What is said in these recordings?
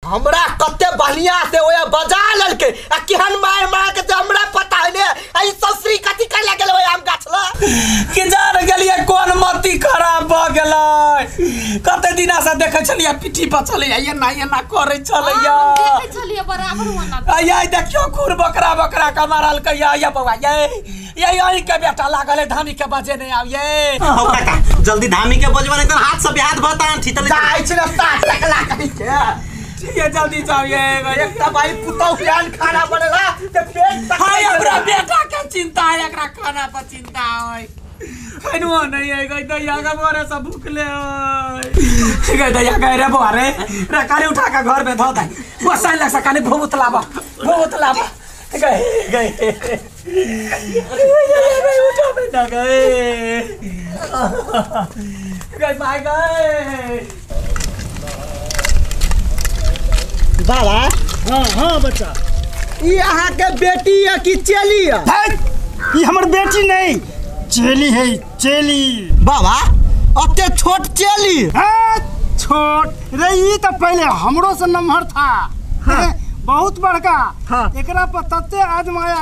हमरा कते बढ़िया से ओए बजा ललके आ केहन माय मार के हमरा पता है ने आई ससुरी कथि कर ले गेल ओए आम गाछला कि जान गेलिए कोन मती खराब भ गेलै कते दिना से देखे छलिए पिठी पर चले ये ना करे चले देखे छलिए बराबर होना ये देखियो खुर बकरा बकरा का मारल के ये बौआ ये यही के बेटा लागल है धामी के बजे नहीं आइए हो काका जल्दी धामी के बजवा नहीं तो हाथ से हाथ बता ठितले जाय छ 60 लाख कहि के ये जल्दी जाइए एक त भाई पुतौ ज्ञान खाना बनेला ते पेट हाय हमरा बेटा के चिंता है एकरा खाना पर चिंता है खैनुआ नहीं है गई दैया का बोरे सब भूखले है गई दैया कह रे बोरे रे काली उठा के घर में धो दे वो साइल लग सकाने भूत लावा गए अरे उठा में ना गए माय गए बाबा हाँ बच्चा ई अहाँ के बेटी है कि चेली है ये हमर बेटी नहीं चेली है चेली बाबा अते छोट चेली हाँ छोट रे ये तो पहले हमरो से नम्हर था हाँ। बहुत बड़का हाँ। एकरा पर तत्ते आजमाया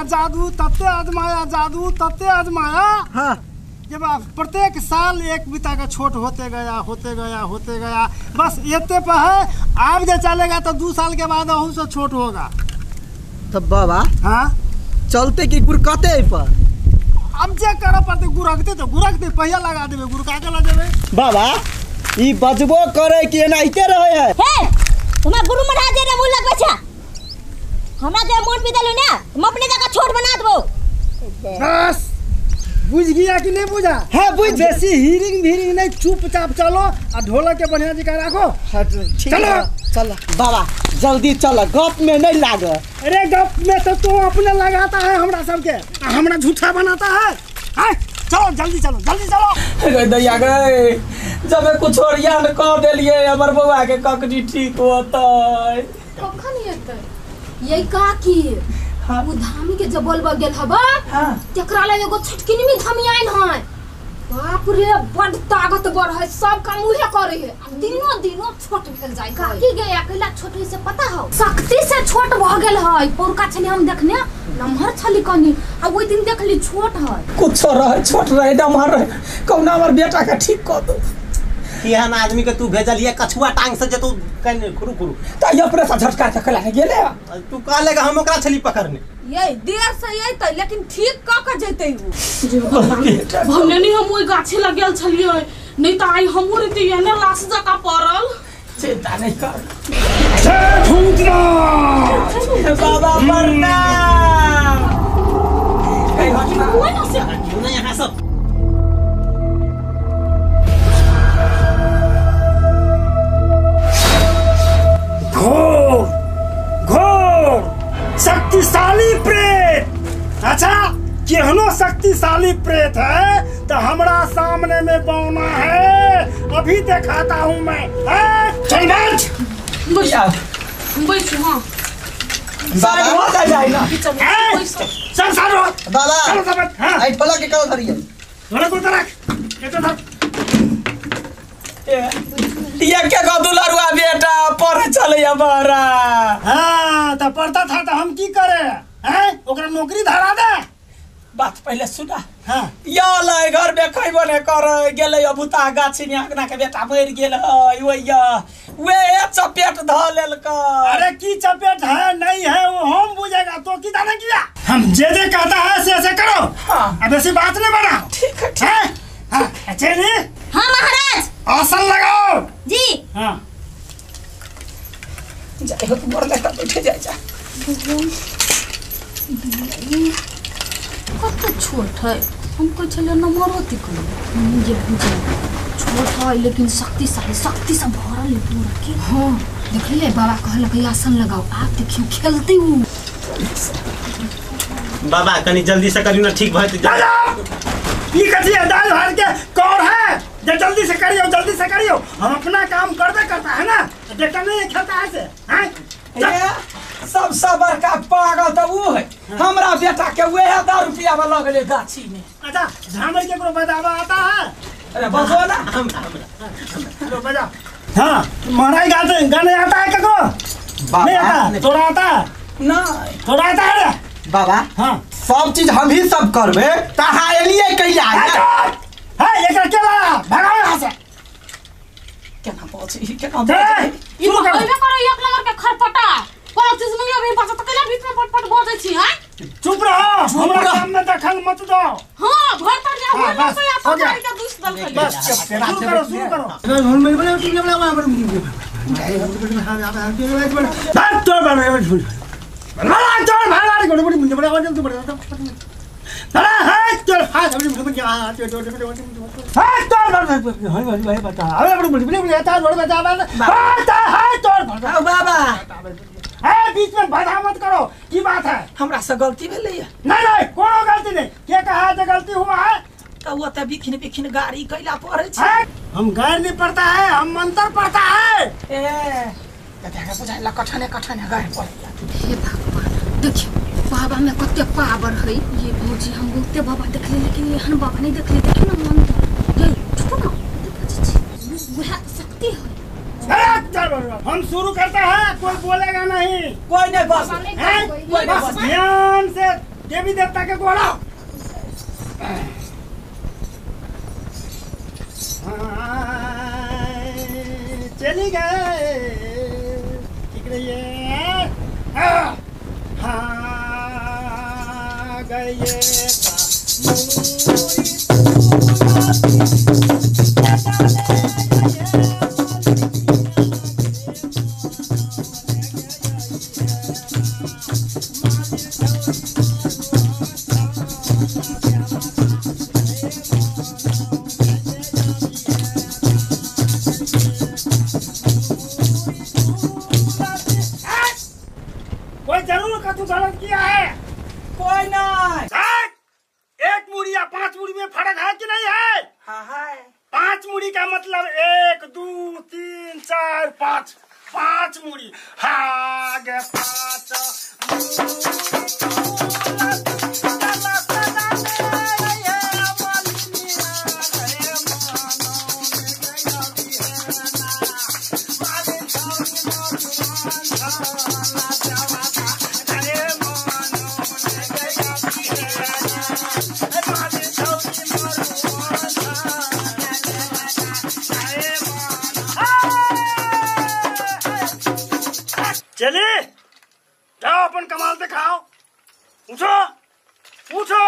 जादू हाँ। जब प्रत्येक साल एक बिता का छोट होते गया बस इतने पर है आप जो चलेगा तो 2 साल के बाद अहू से छोट होगा तब बाबा हाँ चलते कि गुरकते पर अब जे करे पड़ते गुरकते पहिया लगा देबे गुरका के ला देबे बाबा ई बजबो करे कि एनाइते रहे है हे तुम्हारा गुरु मना दे रे मुल्ला बच्चा हमरा जे मोन पे देलु ना हम अपने जगह छोट बना देबो बस बुझ गया कि नहीं बुझा है बुझ बेसी हीरिंग नहीं चुपचाप चलो और ढोलक के बढ़िया जगह रखो चलो बाबा जल्दी चलो गप में नहीं लागे अरे गप में तो तू अपने लगाता है हमरा सबके हमरा झूठा बनाता है चलो जल्दी चलो दैया गए जब कुछ और याद कह देलिए हमर बउआ के ककनी ठीक होतै कखन हेतै यही का की हाँ। वो धामी के जब बोलबा गेल हबा हाँ। तेकरा ला एगो छटकिनी में धामी आइन है बाप रे बड़ ताकतवर है सब काम उहे करे है दिनो छोट भेल जाय का की गे अकेला छोट से पता हो शक्ति से छोट भ गेल है पोरका छली हम देखने नम्हर छली कनी आ ओइ दिन देखली छोट है कुछ रहे छोट रहे नम्हर रहे कौन हमर बेटा के ठीक कर दो केहन आदमी के तू भेजलिए कछुआ टांग से जे तू कने खुरू त ये प्रेस झटका के खला गेले तू कहलेगा हम ओकरा छली पकड़ने ये देर से अइतै लेकिन ठीक क जइतै वो हमने नहीं हम ओइ गाछे लगल छलिए नहीं त आई हमहु रे ते एने लाश जका पड़ल चिंता नहीं कर बाबा मरना कई घटना कोई ना से क्यों ना यहाँ सब घोर शक्तिशाली प्रेत अच्छा केहनो शक्तिशाली प्रेत है तो हमरा सामने में बौना है अभी दिखाता हूँ मैं चल बैठ हां बाबा होता जाए ना चल सारो बाबा चलो सब हां आई ढोलक के कल धरिए ढोलक को रख ये तो धर ये क्या का दुलारुआ बेटा पढ़े चले हमारा हाँ तो पढ़ता था तो हम की करे हैं ओकरा नौकरी धरा दे बात पहले सुना हाँ या लै घर में खइबो ने कर गेले अबुता गाछी में आगना के बेटा मर गेल है ओया वे चपेट ध लेल का अरे की चपेट है नहीं है वो हम बुझेगा तो की दाना किया हम जे कहता है से करो हाँ अब ऐसी बात नहीं बना ठीक है हाँ चलिए हां महाराज आसन लगाओ जी हाँ जाए हो मोर ले बैठे जाए जा कत छोट है हमको चले नंबर होती को मुझे बुझे छोट है लेकिन शक्तिशाली शक्ति से भरल है पूरा के हां देखिए बाबा कहल के आसन लगाओ आप देखियो खेलते हूं बाबा कनी जल्दी से करियो ना ठीक भाई ये कथी है दाल भर के कौर है जल्दी से करियो हम अपना काम करता है ना देखा नहीं खेलता है से हैं सब सबर का पागल तो वो है हमरा बेटा के वे 1000 रुपया में लगले गाछी में अच्छा झामर के को बजावा आता है अरे बजो ना लो बजा हां महाराज गाने आता है कको नहीं आता तोरा आता नहीं तोरा आता है बाबा हाँ सब चीज हम ही सब करबे कहाँ एलिए कैला है ये क्या ला भगाओ यहाँ से केना पहुंचे केना ई होइबे करे एक नंबर के खरपटा कोनो चीज में अभी पता तो केला बीच में पटपट बोलै छी हैं चुप रहो हमरा सामने दखल मत दो हां घर पर जा हाँ, बस, हो हो गया। के दूस दल कर बस शुरू करो घर में बने तुम बना वहां पर हां तो बना चल भाई गोड़ गोड़ मुझे बड़ा वजन तो बड़ा अरे हां चल हां सब मुझे हां हां तो भाई बता अरे बड़ी आता बड़ा बता हां तो बाबा है बीच में बाधा मत करो की बात है हमरा से गलती भेलै नहीं कोनो गलती नहीं क्या कहा जे गलती हुआ है तो वो त बिखिन गाड़ी कैला पड़े छै हम गाड़ी नहीं पड़ता है हम मंत्र पड़ता है ए कते बुझाइला कठने गाड़ी पड़ हे भगवान देखियो बाबा में कते पावर है ये भौजी हम बहुते बाबा देखले लेकिन एहन बाबा नहीं देखले देखियो ना मंत्र ये छुपो ना वह शक्ति है हम शुरू करते हैं कोई बोलेगा नहीं कोई नहीं बस बस ध्यान से देवी देवता के बोलो चली गए ठीक रहिए हाँ गए कोई जरूर कतु गलत किया है कोई नहीं एक मुड़ी या 5 मुड़ी में फर्क है कि नहीं है हां है 5 मुड़ी का मतलब 1 2 3 4 5 मुड़ी हाँ गे 5 चलिए जाओ अपन कमाल दिखाओ उठो उठो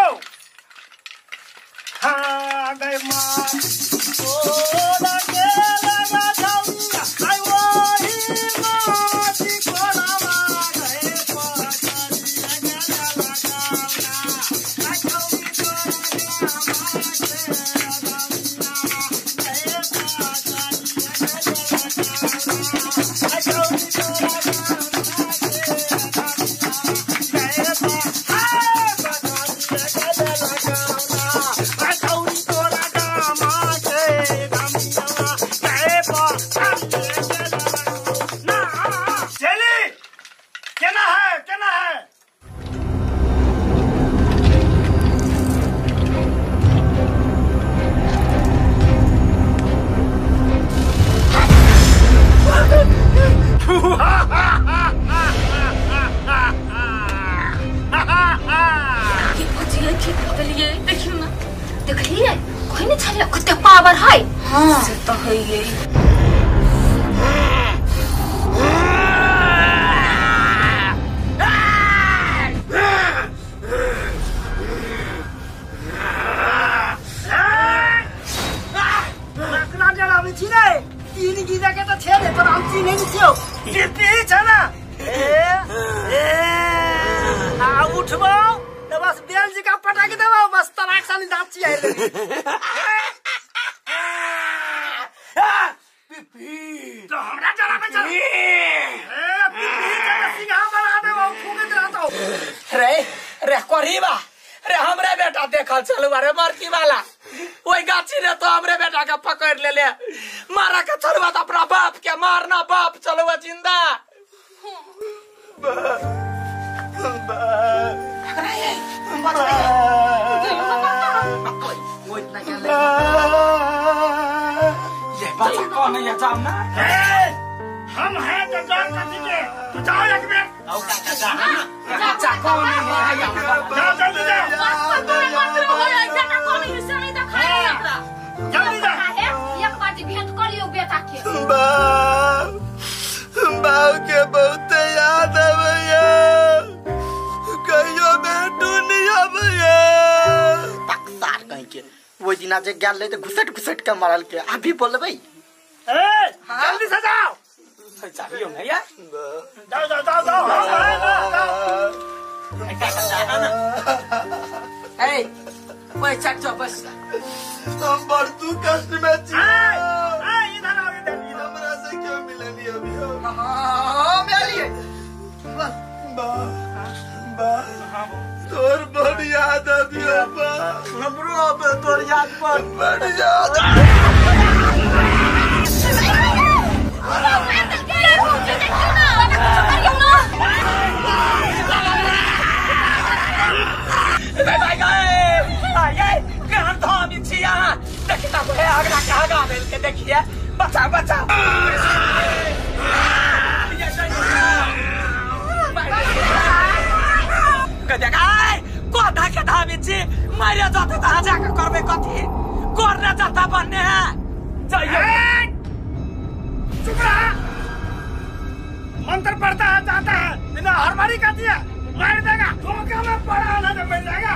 हाँ गए माँ देखिए कोई नहीं छले कते पावर है हां से तो है ये तीन गीता के तो छे दे पर हम तीन नहीं छियो ये पीछ है ना आ उठबो तो बस बेल जी का पटाके देबो बस तराक साली नाची आइले पिपी तो हमरा चला पे चल पिपी चला सिंघा बना दे वो फूके रहतो रे करीबा रे हमरे बेटा देखल चलू रे मरकी वाला ओई गाछी रे तो हमरे बेटा के पकड़ ले मारा के चलवा तो अपना बाप के मारना बाप चलवा जिंदा ये बात कौन है ये जामना हम हैं तो जान कथी के तू जाओ एक बेर आओ काका जा बच्चा कौन है हमरा जाओ जल्दी जाओ जल्दी जा एक बाजी भेंट कर लियो बेटा के बाऊ के बहुत याद आवे कहियो बेटू नहीं आवे पक्सार कहीं के वो दिना जे गेल ले तो घुसट के मारल के अभी बोलबे ए जल्दी से जाओ चाहिए नहीं यार जाओ जाओ जाओ जाओ ए ओए चट जा बस हम बड़तू कष्ट में छी इधर आओ इधर हमरा से क्यों मिलनी अभी हां मेरी बा तोर बड़ी याद आती है बा हमरो अब तोर याद पर बड़ी याद देखिए बचाओ बचाओ के धामी छी मारे जाते कहाँ जाकर करबे कथी करने जाता बनने है चुप रहा मंत्र पढ़ता है जाता है बिना हरमारी कर दिया मार देगा धोखा में पड़ा ना तो मिल जाएगा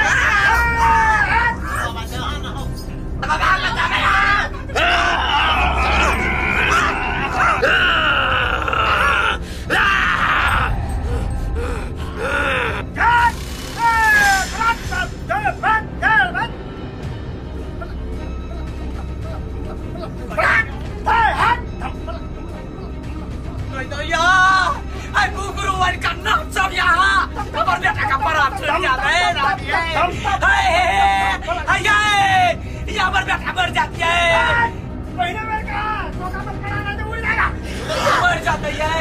मर जाती है महीने में का धोखा में पड़ा ना तो उड़ जाएगा मर जाती है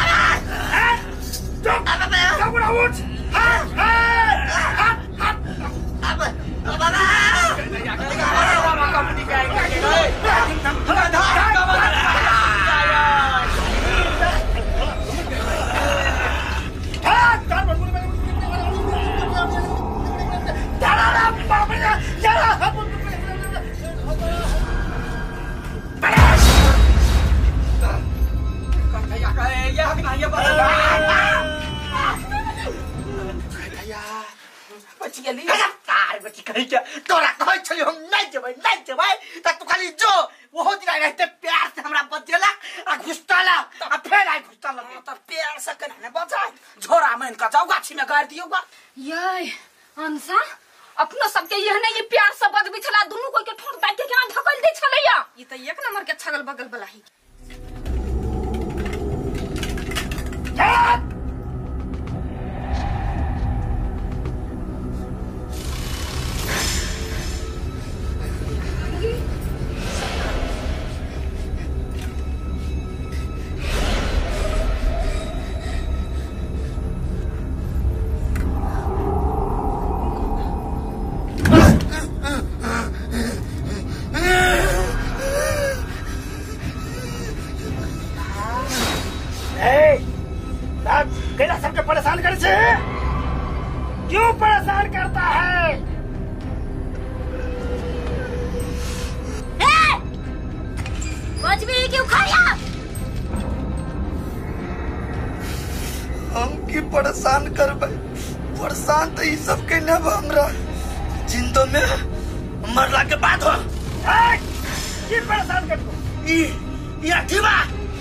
चुप बड़ा उठ तोरा कहै छलियो हम नहीं जेबै त तू खाली जो ओहो दिन रहते प्यार से हमरा बजेला आ घुसताला आ फेर आई घुसताला तो प्यार से कने बचा झोरा में का जाओ गाछी में गाड़ दियो बा ये अंसा अपना सबके यह नहीं ये प्यार से बजबी छला दुनु कोई के ठोड़ बैठ के केना धकल दे छलैया ई त एक नंबर के छगल बगल बलाही सबके परेशान करे छे क्यों परेशान करता है बजबी क्यों खाया हम की परेशान करबै परेशान तो ई सब के न हमरा जिंदो में मरला के बाद हो की परेशान करतो ई अठीबा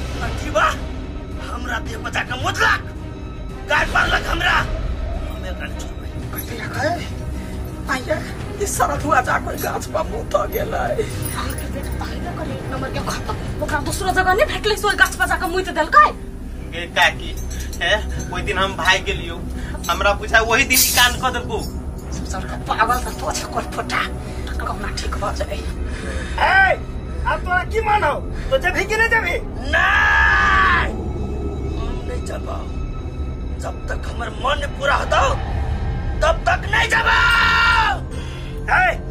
हमरा देह बचा के मुदलक गाय पालक हमरा हम एकरा छोड़बै आइया इस सारा धुआ जाकर गाछ पर मुत गेलै नंबर के खत्म ओकरा दूसरा जगह नहीं भेटले सोई गाछ पर जाकर मुइत देलकै गे काकी है ओइ दिन हम भाग गेलियो हमरा पूछा वही दिन कान क देबो सरका पागल त तो छ कोट फटा कौना ठीक भ जाए अब तोरा की मानो तो जब कि नहीं जबी नहीं हम नहीं चलबा जब तक हमर मन पूरा होता तब तक नहीं जाबा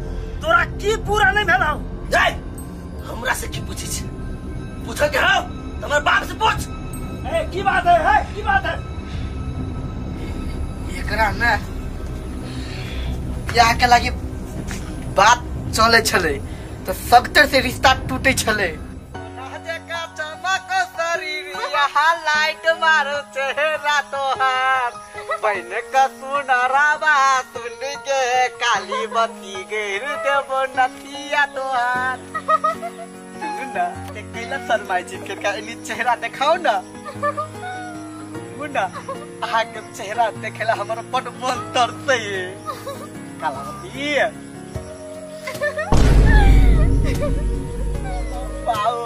तोरा की पूरा नहीं भेला हमरा से की पूछे छ पूछे के हो तुम्हारे बाप से पूछ। की बात है की बात है? एकरा ना यहाँ के लगी बात चले छले तो सख्तर से रिश्ता टूटे छले। लाइट मारो चेहरा तोहार बहने का सुनरा बात सुन के काली बत्ती गिर देबो नथिया तोहार। ना कैला शर्माई जी के काली चेहरा दिखाओ ना। मुन्ना आहा के चेहरा देखेला हमर बड़ मन तरसे कालावती। बाओ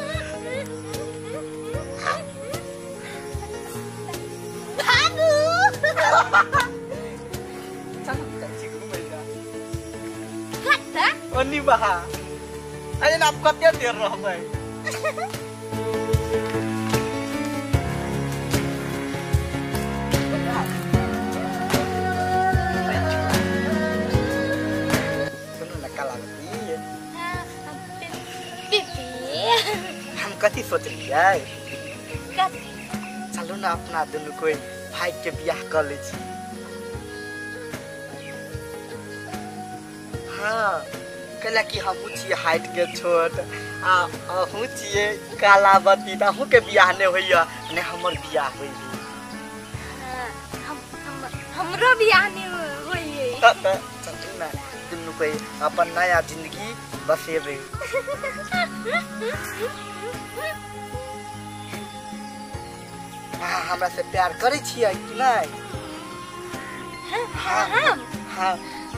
बहा अरे आप कते देर रहबै? सुनो ना कालावती, हम कथी सोच लियै? चलो ना अपना दुनू कोई भाई के बियाह कर ले छी। हाँ कहला कि हम छिए हाइट के छोट आ हूँ छिए कालावती त हूँ के बियाह ने होइया ने हमर बियाह होई। हमरो बियाह ने होइए। चलू ना दुनू कोई अपन नया जिंदगी बसेबे। हाँ हमरा से प्यार करे छियै कि नहीं? हाँ हाँ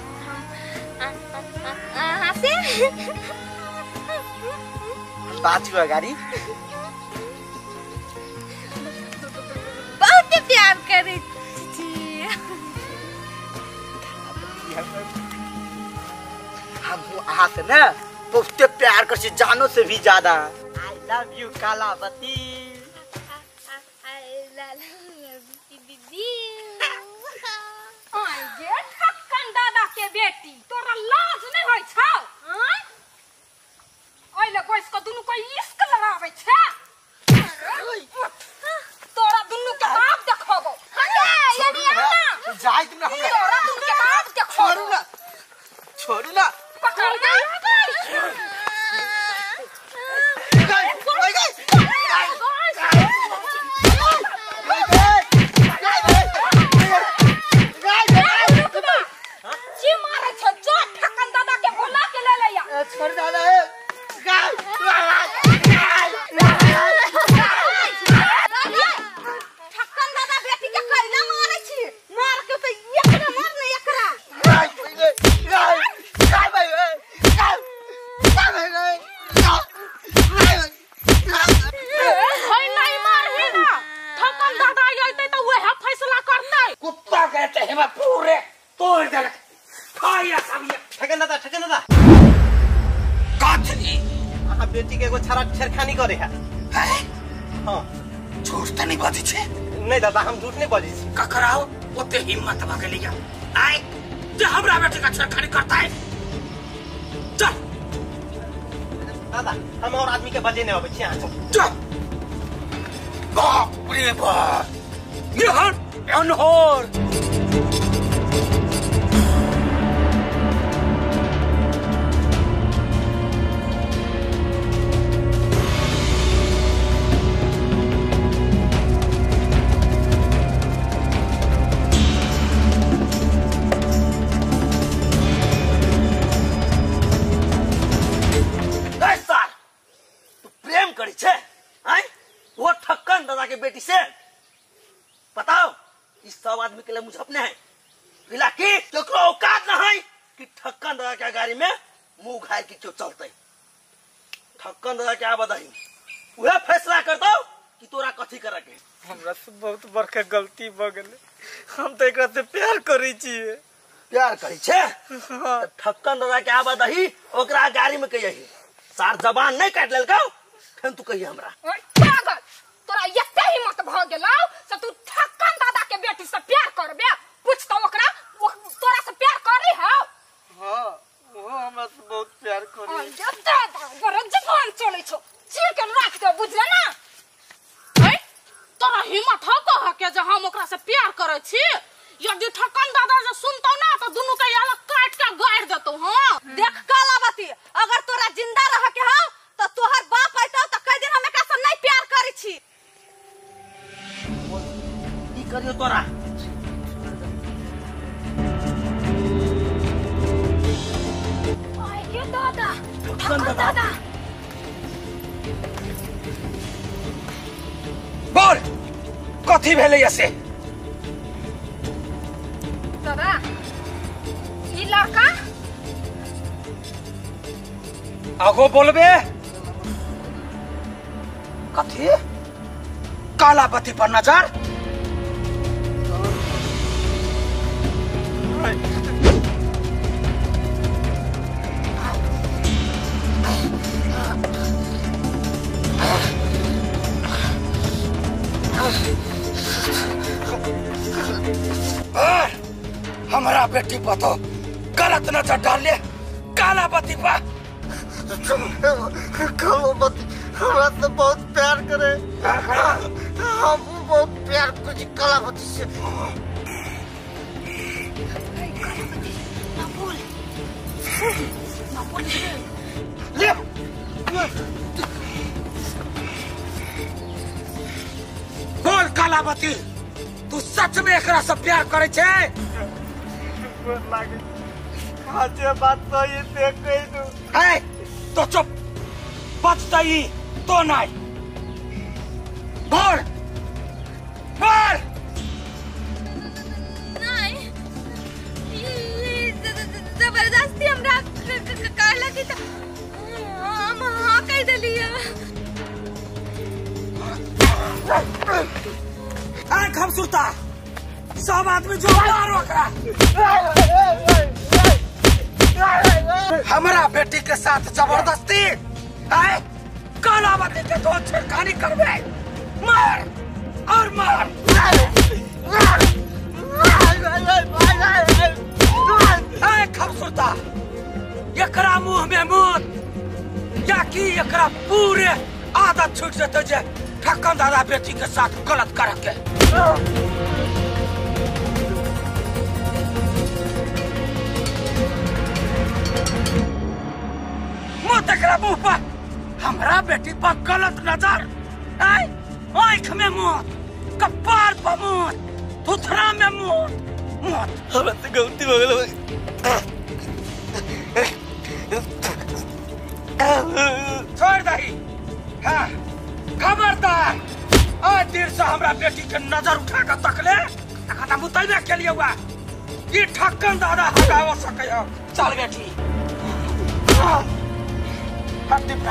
से बाजू अगाड़ी बहुत प्यार करे छी। हम आहा से ना बहुत प्यार कर छी, जानो से भी ज्यादा। I love you Kalavati. दादा के बेटी तोरा लाज नहीं होय छौ? ओइले कोइस को दुनु कोई इश्क लगावे छे। तोरा दुनु के बाप देखबो। अरे यदि आना जाय तुम ना हमरा तोरा दुनु के बाप देखबो। छोड़ू ना पकड़ दे। छोड़ दादा ठक्कन दादा बेटी के कैला मारे छी। मार के तो एकरा मार ने एकरा। होय नहीं मारही ना। ठक्कन दादा आइते तो वह फैसला करते। कुत्ता कहते हैं मैं पूरे तोड़ देलक खाया सब ये। ठकन दादा काथनी आहा बेटी के एगो छाड़ा छेड़खानी करे है। हाँ झूठ तो नहीं बाजी छे? नहीं दादा हम झूठ नहीं बाजी छी। ककराओ ओते हिम्मत भा के लिया आए जे हमरा बेटे का छेड़खानी करता है। चल दादा हम और आदमी के बजे नहीं आवे छी। चल बाप रे बाप ये हर अनहोर। वो ठक्कन दादा के बेटी से बताओ इस सब आदमी के लिए मुझे अपने है तो औकात न है कि ठक्कन दादा के गाड़ी में मुंह घायल के क्यों चलते। ठक्कन दादा क्या बताई वह फैसला कर दो कि तोरा कथी करे के। हमरा से बहुत बड़का गलती भ गेले। हम तो एकरा से प्यार करै छियै। प्यार करी छे ठक्कन दादा क्या बताई ओकरा गाड़ी में कहिए सार जबान नहीं काट लेलकौ फिर तू कहिए हमरा। पागल तोरा एते हिम्मत भ गेलौ से तू ठक्कन दादा के बेटी से प्यार करबे। पूछ तो ओकरा तोरा से प्यार करी है? हां वो हमरा से बहुत प्यार करी। जत्ता बड़ जबान चले छो चीर के राख दे बुझले ना। जे हम ओकरा से प्यार करे छी। यदि ठक्कन दादा जे सुनतो ना तो दुनू के याला काट के गाड़ देतो। हां देख कलावती, अगर तोरा जिंदा रह के हो तो तोहर बाप आइतो तो कह दिन हम एकरा से नहीं प्यार करै छी। की करियो तोरा? ये दादा, ठक्कन दादा। बोल कथी भेलै ऐसे? दादा, ये लड़का आगो बोलबे। कथी? कालावती पर नजर? हमारा बेटी पर तो गलत नजर डाल ले कालावती पर। कालावती हमरा से बहुत प्यार करे। हम बहुत प्यार करी कालावती से। ले बोल कालावती, तू सच में एकरा से प्यार करे छे? आजे बात तो ये देख गई तू। है तो चुप, बचतई तो नहीं। बोल बोल। नहीं, जबरदस्ती हमरा कहला कि हम हाँ कह देलिए। हम सुरता सब आदमी जो ओकरा हमारा बेटी के साथ जबरदस्ती है। कालावती के तो छेड़खानी करबे। मार और मार। खबसूरता एकरा मुंह में मूत या कि एकरा पूरे आदत छूट जते जे ठक्कन दादा बेटी के साथ गलत करके। मुँह एकरा मुंह पर हमरा बेटी पर गलत नजर। आँख में मुँह, कपार पर मुँह, थुथरा में मुँह। हमरा से गलती हो गेल। छोड़ दही। हाँ खबरदार आज देर से हमरा बेटी के नजर उठा कर तकले तखा मुतलबे के लिए हुआ ये ठक्कन दादा हटावा सके। चल बेटी हट दिपा।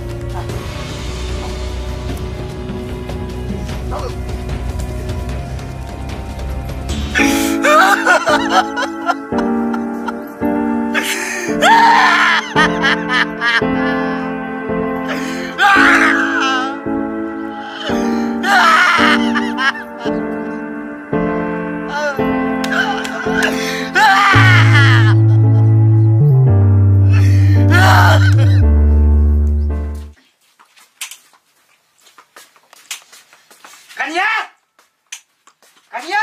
कन्या कन्या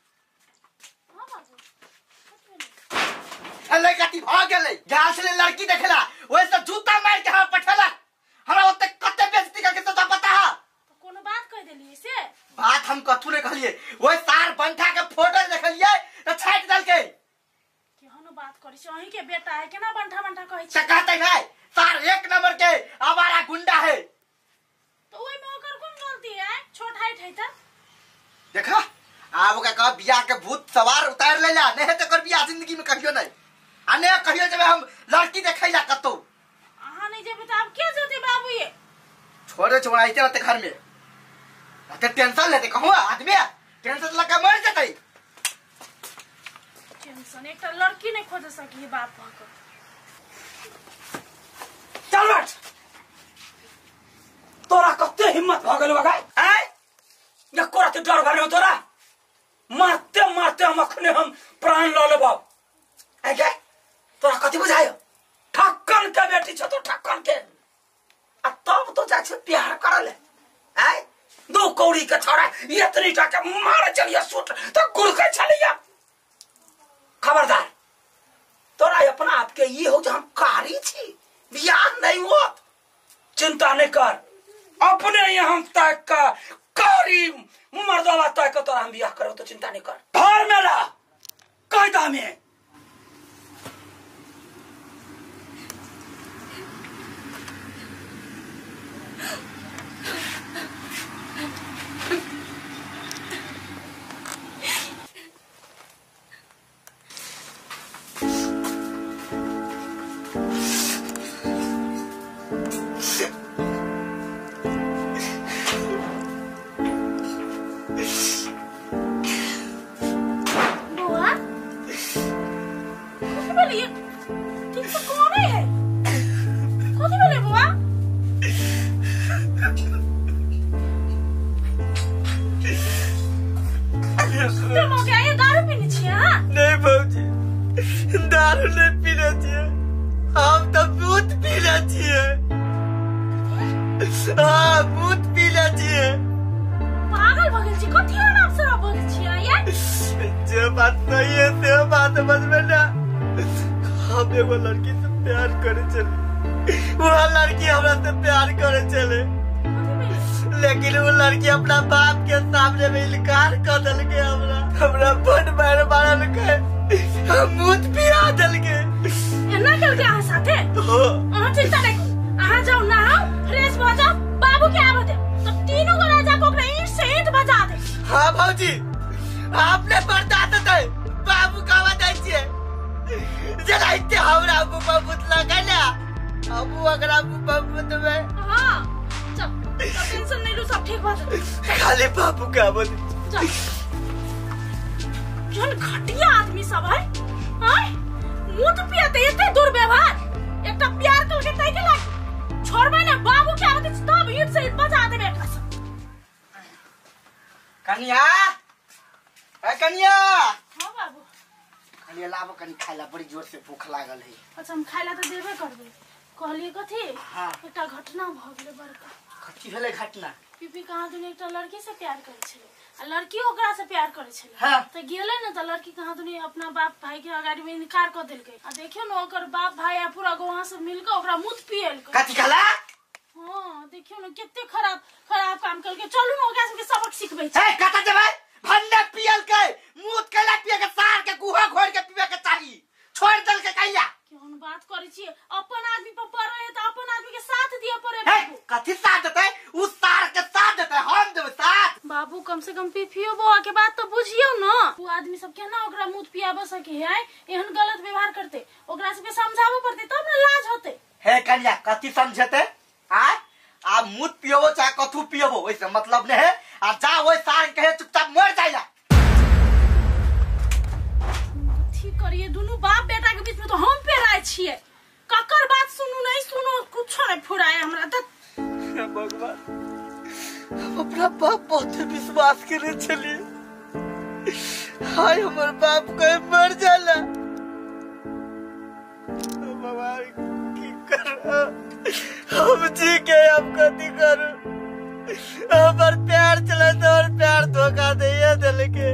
लड़की भाग गेलै। जहाँ से लड़की देखला वैसे जूता मार के हम पठेला। हमरा ओते कते बेइज्जती करके तो पता है। तो कोनो बात कह देलिए से? बात हम कथू ने कहलिए। वो तार बंठा के फोटो देखलिए तो छाट दल के। केहनो बात करै छी? अहीं के बेटा है केना बंठा बंठा कहै छी? कहते भाई तार एक नंबर के आवारा गुंडा है। तो ओइ में ओकर कोन गलती है? छोट हाइट है त देखा आब का कह बियाह के भूत सवार उतार ले जा। नहीं तो कर बियाह जिंदगी में कहियो नहीं। आने कहियो जब हम लड़की देखै जा कतो। अहाँ नहीं जेबे त अब के जते बाबू ये? छोड़े छोड़ाइते रहते घर में। अते टेंशन लेते कहूँ आदमी टेंशन लगा मर जाते। टेंशन एक लड़की नहीं खोज सकी बाप का। चल बैठ। तोरा कते हिम्मत भ गेल बगाई? ये कोरत डर भरे तोरा मारते मारते हम अखने हम प्राण ल लेबो। आगे तोरा कथी बुझायो? ठक्कन के बेटी छ तो ठक्कन के। आ तब तो जा छे प्यार करले। दो कौड़ी के छोड़ा ये इतनी टाके मार चलिए सूट तो गुड़ के चलिए। खबरदार तोरा अपना आप के ये हो जो हम कारी छी बियाह नहीं हो चिंता नहीं कर अपने यहाँ तक का कारी मर्दवा तक का तोरा हम बियाह करो तो चिंता नहीं कर। घर में रह कायदा में दारू नहीं पीना चाहिए हम तो दूध पीना चाहिए। हाँ दूध पीना चाहिए। पागल भगल जी को ध्यान आप से बोल छिया ये जो बात नहीं है ते बात समझ में ना। हम एगो लड़की से प्यार करे चले वो लड़की हमरा से प्यार करे चले लेकिन वो लड़की अपना बाप के सामने में इनकार कर दिल के हमरा बड़ मार मारल के हम दूध पिया दिल के एना कल के आ साथे हां चिंता नहीं आ जाओ ना फ्रेश हो जाओ बाबू के आवे दे तो तीनों को राजा को ईंट से ईंट बजा दे। हाँ भाजी आपने बर्दाश्त थे बाबू का आवाज छिए जरा इतने हमरा अबू बाबूत लगा ना अबू अगर अबू बाबूत में हां चल टेंशन नहीं लो सब ठीक हो जाए खाली बाबू का आवाज चल जन घटिया आदमी सब है हां मुंह पियाते इतने दुर्व्यवहार एक तो प्यार करके तय के लाग छोड़बे ना बाबू के आवाज तब ईंट से ईंट बजा दे बेटा कन्या ए कन्या हां बाबू कन्या लाबो कनी खाइला बड़ी जोर से भूख लागल है। अच्छा हम खाइला तो देबे करबे कहलिए कथी हाँ। एकटा घटना भ गेलै बड़का। कथी भेलै घटना? पीपी कहाँ दुनी एकटा लड़की से प्यार करे छले आ लड़की ओकरा से प्यार करे छले हाँ। तो गेले न तो लड़की कहाँ दुनी अपना बाप भाई के अगाड़ी में इनकार कर देलकै आ देखियो न ओकर बाप भाई आ पूरा गांव से मिलके ओकरा मुत पिएलकै। कथी कहला? हां देखियो न कितने खराब काम करके चलू न ओकरा से सबक सिखबै छै। ए कता जेबै भन्ने पिएलकै मुत कैला पिए के सार के गुहा घोर के पीबे के चाही छोड़ दल के कहिया केहन बात करै छी अपन आदमी पर पड़े है तो अपन आदमी के साथ दिए पड़े बाबू। कथी साथ देतै उ सार के साथ देतै हम देबै साथ। बाबू कम से कम पीपियो बुआ के बात तो बुझियो न वो आदमी सब केना ओकरा मुंह पियाबे सके है एहन गलत व्यवहार करते ओकरा सबके समझाबे पड़ते तब न लाज होते। हे कन्या कथी समझते आ मुत पियोबो चाहे कथू पियोबो ओइसे मतलब नहीं है आ जा ओइ सार कहे चुपचाप मर जाइला। ठीक करिए दोनों बाप बेटा के बीच में तो हम पे राय छिए ककर बात सुनू नहीं सुनो कुछ नहीं फुराए हमरा त भगवान हम अपना बाप बहुत विश्वास करे चलिए हाय हमर बाप कहे मर जाला भगवान की कर हम जी के अब कथी करू हमर प्यार चले तो और प्यार धोखा दे दिल के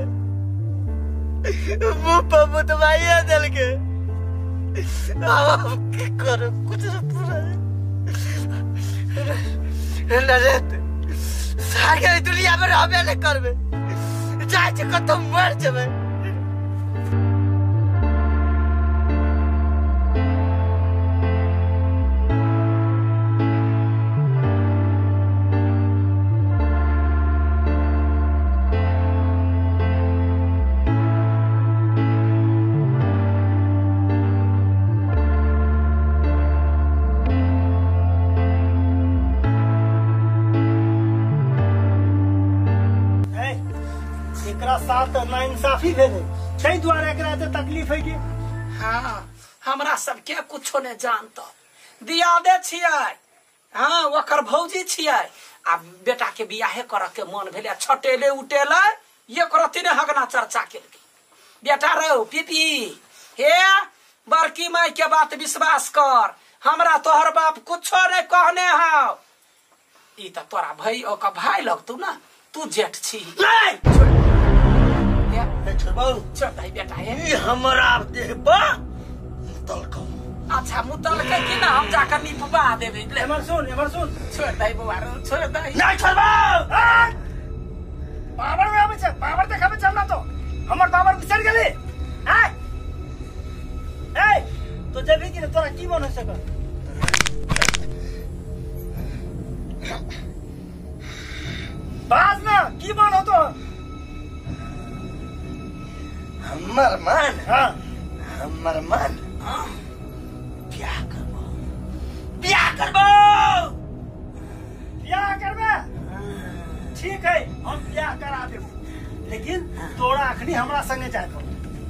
मुंह पर मुतवाइए दिल के अब की करू कुछ न पूरा नरेत सारे दुनिया में रहबे नहीं करबे जाए छ कतौ मर जेबे। साथ नाइंसाफी भेले तै द्वारा एकरा ते तकलीफ है कि हाँ हमरा सबके कुछो नहीं जानता दियादे छियै हाँ ओकर भौजी छियै आ बेटा के बियाहे कर के मन भेले छटेले उटेले ये करती ने हगना चर्चा केलकै बेटा रे पीपी हे बड़की माई के बात विश्वास कर हमरा तोहर बाप कुछो नहीं कहने हौ ई त तोरा भाई ओ का भाई लगतू ना तू जेठ छी नहीं ये छोड़बाऊ छोड़ दे बेटा है ये हमारा देह बा तलको अच्छा मुतल के कि ना हम जाकर निपवा देबे ले एमर सुन छोड़ दे बुआ छोड़ दे नहीं छोड़बाऊ पावर में आबे छै पावर देखाबे चलना तो हमर पावर बिसर गेली हैं ए तो जब कि तोरा की मन हो सक बाज ना की मन हो तो हमर मन हां हमर मन ब्याह करबो ब्याह करबे ठीक है हम ब्याह करा देबो लेकिन तोरा अखनी हमरा संगे जाय को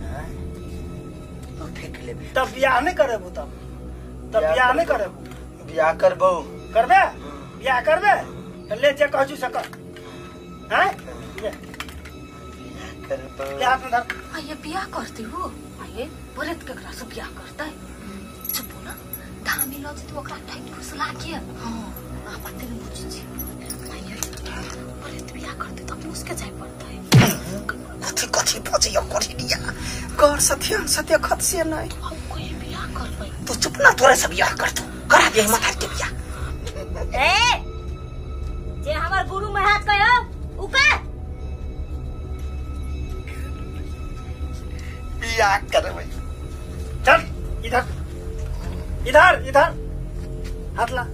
तो ठीक लेबे तब ब्याह नहीं करेबो तब ब्याह नहीं करेबो ब्याह करबो करबे ब्याह करबे तो ले जे कहजू सकर हैं ले करबो ले हाथ में धर ये बियाह करती हो आये बरेत केकरा से बियाह करतै चुप हो ना धामी लज तो ओकरा टाइट फुसला के हां आ बाते न बुझी छी आये बरेत बियाह करते तो मुसके जाय पड़तै कथी पछियो करी दिया कर सत्य खत से नहीं हम कोई बियाह करबै तू चुप ना तोरे से बियाह कर तू करा दे माथा के बियाह ए जे हमर गुरु महाराज कहो उका बियाह करबे चल इधर हाथ ला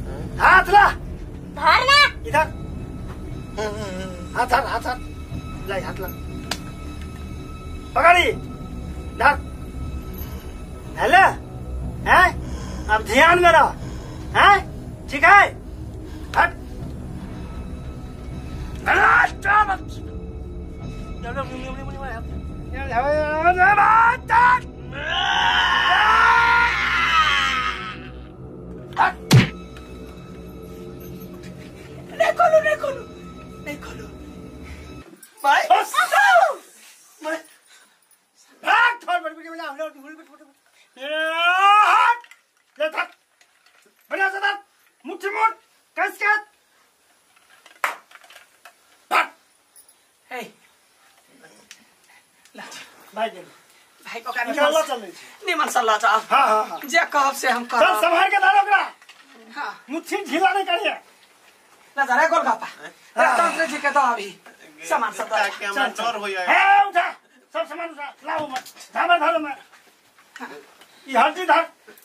धरना इधर हाथ ले हाथ ला पकड़ी धर हेले हैं अब ध्यान में रह हैं ठीक है हट नहीं खोलू भाई मैं भाग थोड़ बड़ी बड़ी हम लोग हुल ले थक बना सदा मुट्ठी मुट कस के भाग हे ला भाई दे भाई को का चल चल निमन सल्ला जा हां जे कहब से हम चल कर संभाल के धर ओकरा हां मुट्ठी ढीला नहीं करिए ना जरा गोलगप्पा तंत्र जी के तो अभी सामान सब डर हो जाए है उठा सब सामान उठा लाओ मत धामा धरो मैं ये हड्डी धर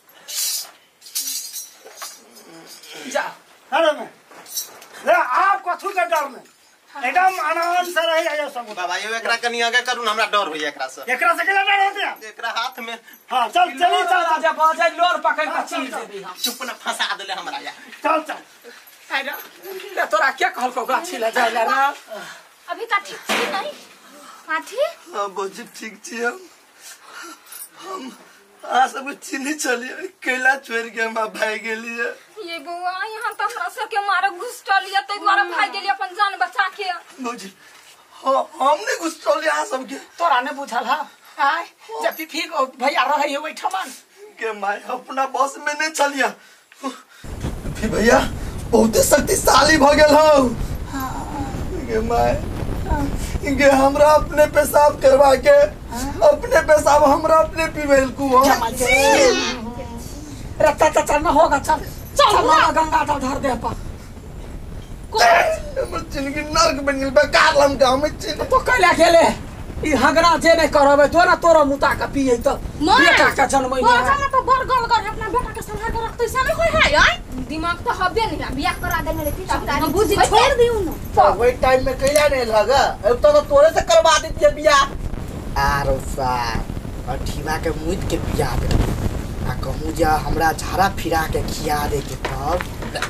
जा धरो मैं ले आप कथु के डर में एकदम आनंद से रही है सब बाबा ये एकरा कनी आगे करू हमरा डर हो जाए एकरा से एकरा से केला डर होते हैं एकरा हाथ में हां चल चली चल राजा बाजा लोर पकड़ के चीज दे दी हम चुप न फंसा देले हमरा या चल आइरा ले तोरा क्या कहल को गाछी ले जाइला रे अभी का ठीक छी नहीं काठी हां बहुत ठीक छी हम आ सब चिन्ह चलिए केला छोड़ के हम भाग गेलिए ये बुआ यहाँ तो हमरा से के मारे घुसटा लिया तो द्वारा भाग गेली अपन जान बचा के बुझ हमने कुछ चल यहाँ सबके तोरा ने बुझल हा आय जब ठीक भैया रहे हो बैठमान के माय अपना बस में नहीं चलिया फिर भैया बहुत शक्तिशाली भ गेल हो के माय के हमरा अपने पेशाब करवा के अपने पेशाब हमरा अपने पीवेल को रत्ता चल ना होगा चल ना गंगा जल धर दे पा हमर जिंदगी नरक बन गेल बेकार लम का हम चिन तो कैला खेले ई हगरा जे नहीं करबे तो ना तोरा मुता का पिए तो बेटा का जन्म बाजा तो बर गल कर अपना बेटा के संभाल के रखते से नहीं होय है यार दिमाग तो हबे नहीं बियाह करा देने रहती तब हम बुझी छोड़ दियो ना तो वही टाइम में कैला नहीं लगा अब तो तोरे से करवा देती बियाह आरो सार अठीवा के मुइत के पिया दे आ कहूं जा हमरा झाड़ा फिरा के खिया दे के तब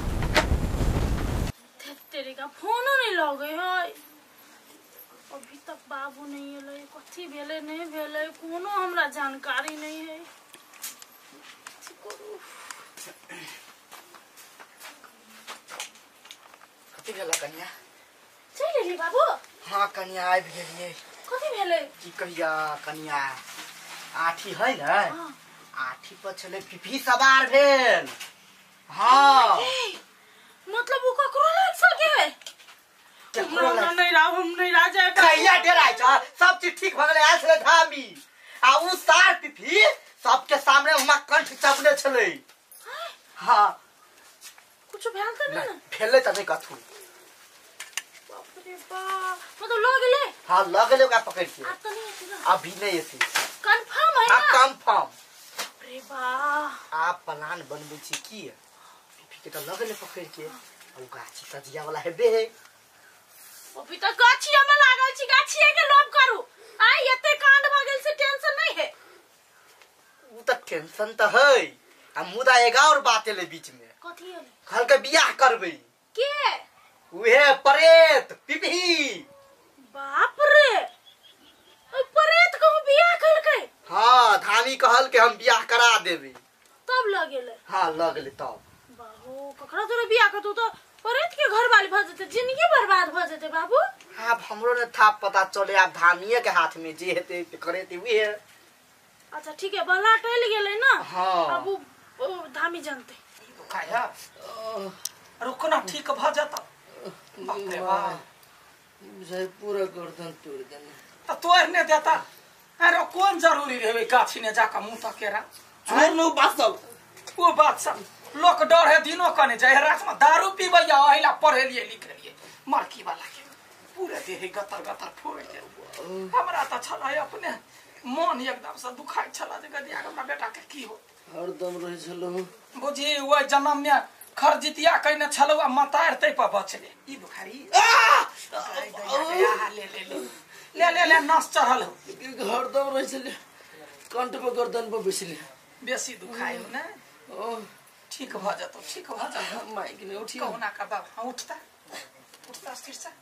तेरे का फोनो नहीं लगे है अभी तक बाबू नहीं एले कथी भेले नहीं भेले कोनो हमरा जानकारी नहीं है कथी भेला कन्या चल ली बाबू हां कन्या आबि गेलिए कथी भेले की कहिया कन्या आठी है ना आठी पर चले पिपी सवार भेल हां मतलब वो ककरो लग सके है हम नहीं रह जाए कहिया डेराय छ सब चीज ठीक भ गेलै आछले धामी आ उ सार पिफी सबके सामने हमरा कंठ चबने छलै हां कुछ भेल त नहीं भेलै त नहीं कथु बाप रे बाप मतलब लग गेले हां लग गेलै ओकरा पकड़ के अब तो नहीं आती ना अभी नहीं एती कंफर्म है हां ना कंफर्म अरे वाह आप प्लान बनबै छी की पिफी के त लग गेलै पकड़ के ओ गाछी तजिया वाला हेबे है अभी तक गाछिया में लागल छी गाछिए के लोभ करू आई एते कांड भ गेल से टेंशन नहीं है उ त टेंशन त है आ मुदा एक और बात एले बीच में कथी है कल के बियाह करबै के उहे परेत पिपही बाप रे ओइ परेत को बियाह करके हां धामी कहल के हम बियाह करा देबै तब लग गेले हां लग गेलै तब बाबू ककरा तोरे बियाह करतू तो परेत के घर वाली भ जते जिंदगी बर्बाद भ जते बाबू अब हमरो ने था पता चले अब धामिये के हाथ में जे हेते करेते उहे अच्छा ठीक है बला टल गेले ना हां अब वो धामी जानते खाया रुकना ठीक भ जाता बाप रे बाप मुझे पूरा गर्दन तोड़ देना तो तोड़ ने देता अरे कौन जरूरी रहे गाछी ने जाकर मुंह तकेरा छोड़ नो बात सब वो बात सब लोग डर है दिनों कने जाए रात में दारू पीबे या अहिला पढ़े लिए लिखे लिए मरकी वाला के पूरे देह गतर गतर फोड़ के हमरा त छला अपने मन एकदम से दुखाई छला जे गदिया हमरा बेटा के की हो हरदम रहे छलो बुझी वो जन्म में खरजितिया कइने छलो आ मतार तै पर बचले ई बुखारी ले नस चढ़ल हरदम रहे छले कंठ पे गर्दन पे बेसले बेसी दुखाई हो ना ठीक भ जातो ठीक भ जातो माइक ने उठी कहुना का बाप उठता स्थिर से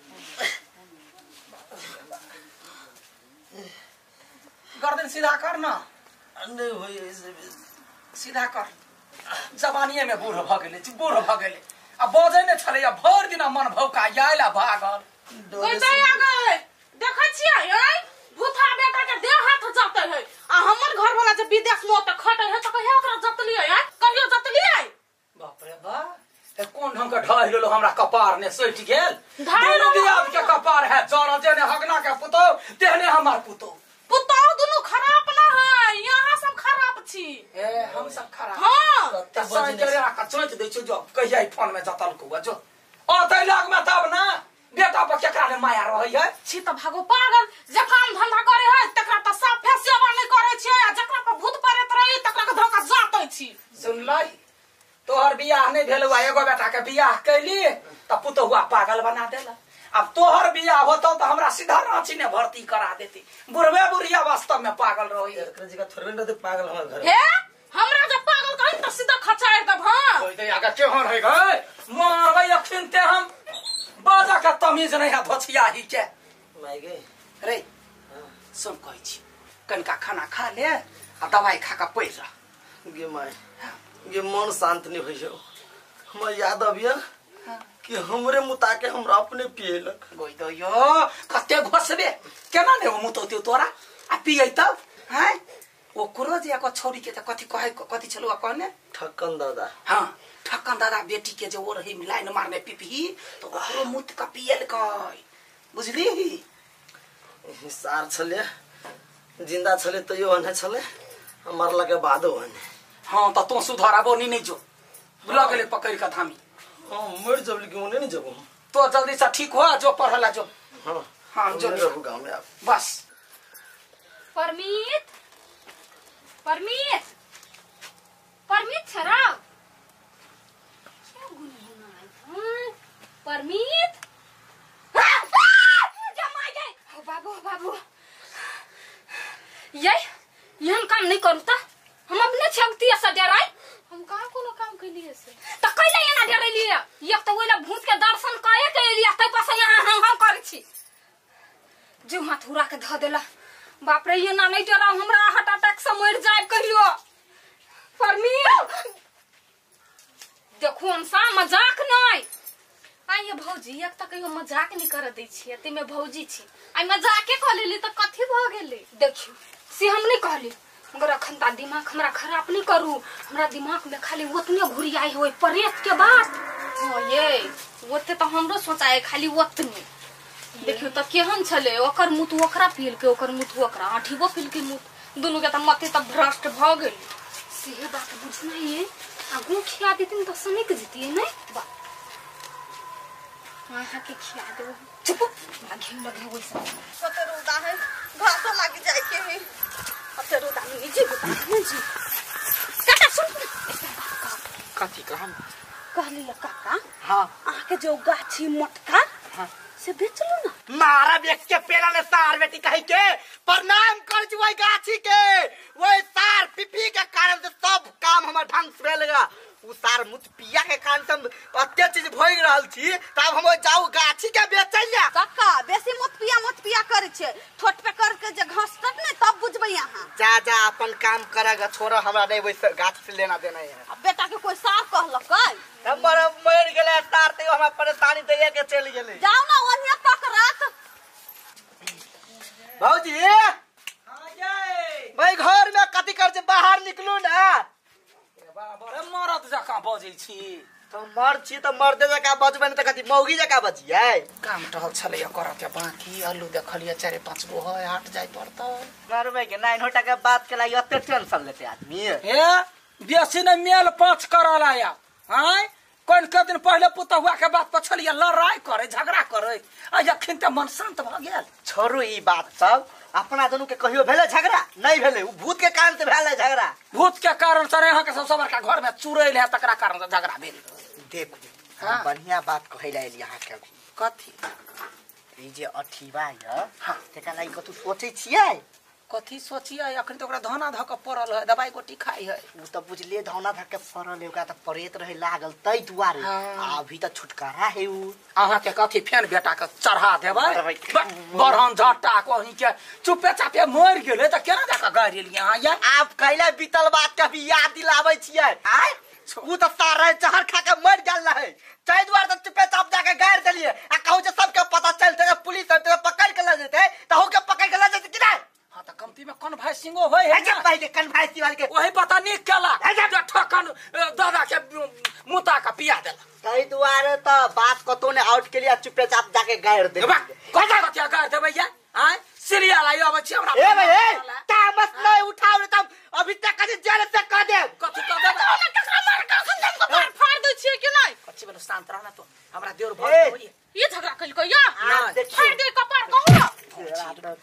गर्दन सीधा कर ना नहीं होई ऐसे सीधा कर जवानीये में बूढ़ भ गेले आ बजे ने छले या भर दिन मन भौका याइला भागल कैसे आ गए देखै छियै ए भूथा बेटा के देह हाथ जते है आ हमर घर वाला जे विदेश में त खटे है त कहियो ओकरा जतलिए है कहियो जतलिए बाप रे बा ए कोन ढंग के ढाई लेलो हमरा कपार ने सट गेल ढाई दोनों दियाद के कपार है जरा जेने हगना के पुतो तेहने हमर पुतो दुनु खराब ना है यहाँ सब खराब छी ए हम सब खराब हां त सही करे का चोट दै छ जो कहिया फोन में जतल को जो अतै लग में तब ना बेटा पर केकरा ने माया रहै है छी त भागो पागल जे काम धंधा करे है तकरा त सब फेसेवा नहीं करे छै आ जकरा पर भूत परेत रही तकरा के धोखा जातै छी सुनलाई तोहर बियाह नहीं भेल हुआ एगो बेटा के बियाह कैली त पुतहुआ पागल बना देला अब तोहर बियाह होतो त हमरा सीधा रांची ने भर्ती करा देती बुढ़वे बुढ़िया वास्तव में पागल रही एकरा जगह थोड़े न रहते पागल हमर घर हे हमरा जब पागल कहीं त सीधा खचाड़ दब हां कोई तो आगे केहन है गए मारबै अखिन ते हम बाजा का तमीज नहीं है धोछिया ही के माय गे रे सुन कहै छी कनका खाना खा ले आ दवाई खा के पैर रह गे माय गे मन शांत नहीं होई हो हमरा याद आबिया कि हमरे मुता के हमरा अपने पिएलक गोई दो यो कते घोसबे केना ने मुतोती तोरा आ पियै तब हैं ओ कुरो जे को छोरी के त कथि छलुआ कहने ठक्कन दादा हां ठक्कन दादा बेटी के जे ओ रही लाइन मारने पिपही तो ओकरो मुत का पियल कय बुझली सार छले जिंदा छले तो यो अने छले मरला के बाद ओने हां त तो सुधाराबो नहीं जो बुला गेले पकड़ के धामी हां मर जब लेकिन ओने नहीं जब तो जल्दी से ठीक हो जो पढ़ला जो हां हां जो गांव में आप बस परमीत छराव क्या गुनगुनाई परमीत जमा गए बाबू ये काम नहीं करता हम अपने छंगती ऐसा डराई हम कहां कोनो काम के लिए से त कैला एना डरे लिए एक त ओइला भूत के दर्शन करे के लिए तै पास यहां हम करै छी जो हाथ उड़ा के ध देला बाप रे ये ना नहीं डरा हमरा हार्ट अटैक से मर जाए कहियो परमीत देखो हमसा मजाक नहीं आई ये भौजी एक त कहियो मजाक नहीं कर दै छी एते में भौजी छी आई मजाके क लेली त कथि भ गेलै देखियो से हम नहीं कहली मगर अखन ता दिमाग हमरा खराब नहीं करू हमरा दिमाग में खाली ओतने घुरी आई होय परेत के बात हाँ ये ओते तो हमरो सोचाए खाली ओतने देखियो तो केहन छले ओकर मुत ओकरा पील के ओकर मुत ओकरा आठीबो पील के मुत दोनों के त मते त भ्रष्ट भ गेल सेहे बात बुझना ये आगू खिया देतिन त सनिक जतिए नै बा वहां के खिया दे चुप लागे लगे वैसा कते रोदा है घास लग जाए के है कते रोदा नीचे गुता जी काका सुन कथी कहम कहली ल काका हाँ आके जो गाछी मटका हाँ से बेच लो ना मारा बेच के पेला ने सार बेटी कही के प्रणाम कर जी वही गाछी के वही सार पिपी के कारण से सब काम हमर ढंग से भेलेगा उ सार मुत पिया के कारण से अत्ते चीज भइग रहल छी तब हम जाऊ गाछी के बेचैया काका बेसी मत पिया करे छे ठोट पे कर के जे घास तक ने तब बुझबै यहां जा जा अपन काम करेगा छोरा हमरा नहीं वैसे गाछी से लेना देना है अब बेटा के कोई सार कहलकै हमर मर गेले सार ते हमरा परेशानी दे के चल गेले जाओ ना ओनिया पकड़त भौजी हां जय भाई घर में कथि कर जे बाहर निकलू ना बड़े मरद जका बजै छी तो मर छी तो मर्दे जका बजबै न त कथि मौगी जका बजियै काम टहल छले कर के बाकी आलू देखलिए 4-5 गो है हाट जाय पड़ता करबै के 9 टका बात के लागि अत्ते टेंशन लेते आदमी हे बेसी न मेल पाँच करल आया हैं कोन के दिन पहले पुतहुआ के बात पर छलिए लड़ाई करे झगड़ा करे आ अखन त मन शांत भ गेल छोड़ू ई बात सब अपना दोनों के कहियो भेले झगड़ा नहीं भेले उ भूत के कारण से भेले झगड़ा भूत के कारण से यहाँ के सब बड़का घर में चुरैल है तकरा कारण से झगड़ा भेल देखो हाँ। बढ़िया बात कहैला एली यहाँ के कथी ई जे अठीवा य हाँ। तेका लागि कतु सोचै छियै कथी सोचिए अखन तो धना धक पड़ल है दवाई गोटी खाई है उ त बुझले धौना धक के फरल है ओकरा त परेत रहे लागल तै दुआरे हाँ। अभी त छुटकारा है उ अहाँ के कथी फेन बेटा के चढ़ा देबै अरे बरहन झट्टा कहीं के चुपे चापे मर गेले त केना जाके गाड़ी लिए अहाँ या आप कैला बीतल बात के भी याद दिलाबै छियै आय उ त सारा जहर खा के मर गेल रहे तै दुआरे त चुपे चाप जाके गाड़ देलिए आ कहू जे सबके पता चलते पुलिस सब पकड़ के ले जेते त हो के पकड़ के ले जेते कि नहीं हाँ तो कमती में कौन भाई सिंगो होय है जब पहले कन्फाइसी वाले के वही पता नहीं केला जो ठकन दादा के मुता का पिया देला तै दुआरे त बात कतो ने आउट के लिए चुपे चाप जाके गाड़ दे कथा कथिया गाड़ देबै या आय सीरिया लायो अब छी हमरा ए भाई ए तामस नहीं उठाओ रे तब अभी तक कथि जेल से क दे कथी क देबै ककरा मार के खंजन को पार फाड़ दै छियै कि नहीं कथी बोलो शांत रहना तो हमरा देर भर होई ये झगड़ा कल को या नहीं फाड़ दे कपार कहू ना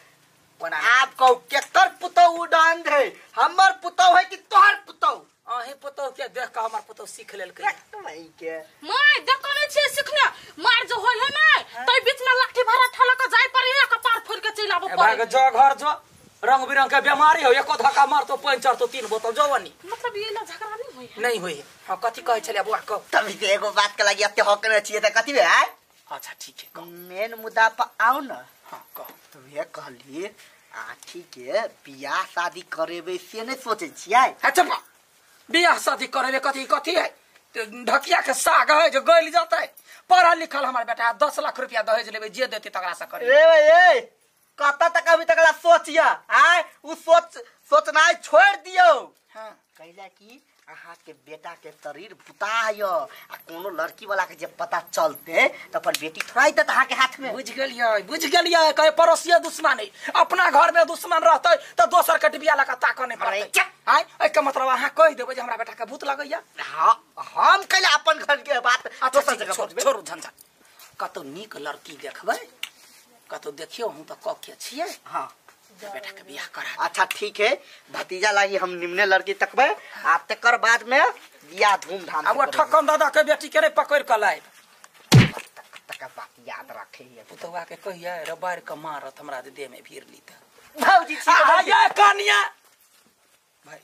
आप कहो केकर पुतौ उड़ान दे हमर पुतौ है कि तोहर पुतौ अहे पुतौ के देख के हमर पुतौ सीख लेल के भाई के माय देखले छियै सिखने मार जो होय है नहीं तै बीच में लाठी भारा ठला के जाय पड़े या कपार फोड़ के चल आबो भाग पड़े जो घर जो रंग बिरंग के बीमारी हो एको धक्का मार तो 5 तो 3 बोतल जवानी मतलब ये ला झगड़ा नहीं होय है नहीं होई हां कथी कहै छले बुआ को तभी से एगो बात के लागि अत्ते हक में छिए त कथि बे आय अच्छा ठीक है मेन मुद्दा पर आओ न हां कह तो ये कहली आठी के बियाह शादी करेबे से नहीं सोचे छियै अच्छा बियाह शादी करेबे कथी कथी है ढकिया के साग है जो गइल जाते पढ़ल लिखल हमार बेटा 10 लाख रुपया दहेज लेबे जे देते तकरा से करे ए भाई ए कत तक अभी तक सोचिया आय उ सोचनाइ छोड़ दियो हां कैला कि अहाँ के बेटा के शरीर बुताय आ कोनो लड़की वाला के जे पता चलते त पर बेटी थोड़ाई त अहाँ के हाथ में बुझ गेलिए कहे पड़ोसिया दुश्मन है अपना घर में दुश्मन रहते तो दोसर के बियाह लगा ताक नहीं पड़े आय एके मतलब अहाँ कह देबे जे हमरा बेटा के भूत लगैया हां हम कैला अपन घर के बात दोसर जगह छोड़ू झंझट कतो नीक लड़की देखबै कतो देखियो हम तो कह के छियै हां बेटा के बियाह करा अच्छा ठीक है भतीजा लागी हम निम्ने लड़की तकबे आ तकर बाद में बियाह धूमधाम अब वो ठकन दादा के बेटी के नहीं पकड़ के लाए तक बात याद रखे पुतवा के कहिए रे बार के मारत हमरा देह में भीड़ ली त भौजी आ ये कनिया भाई